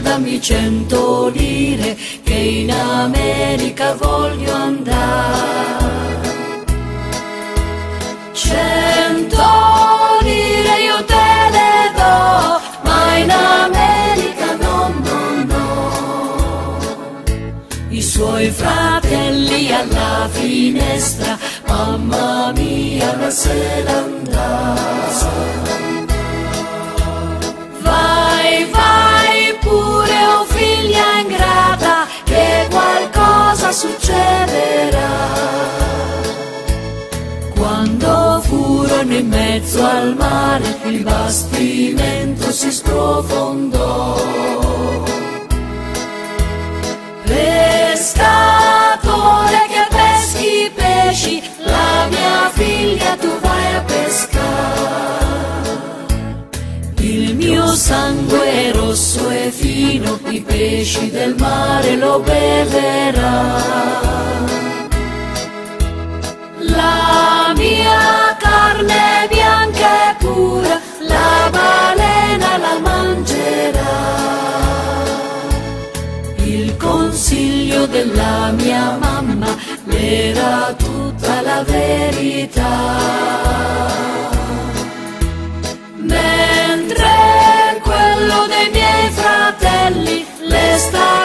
dammi 100 lire che in America voglio andare. 100 lire io te le do, ma in America no, no, no. I suoi fratelli alla finestra, mamma mia, la se l'andà. Vai, vai pure, oh figlia ingrata, che qualcosa succederà. Quando furono in mezzo al mare, il bastimento si sprofondò. Pescatore che peschi pesci, la mia figlia tu vai a pescare. Il mio sangue è rosso e fino, i pesci del mare lo beverà. La mia carne è bianca e pura, la balena la mangerà. Il consiglio della mia mamma era tutta la verità. Mentre quello dei miei fratelli le sta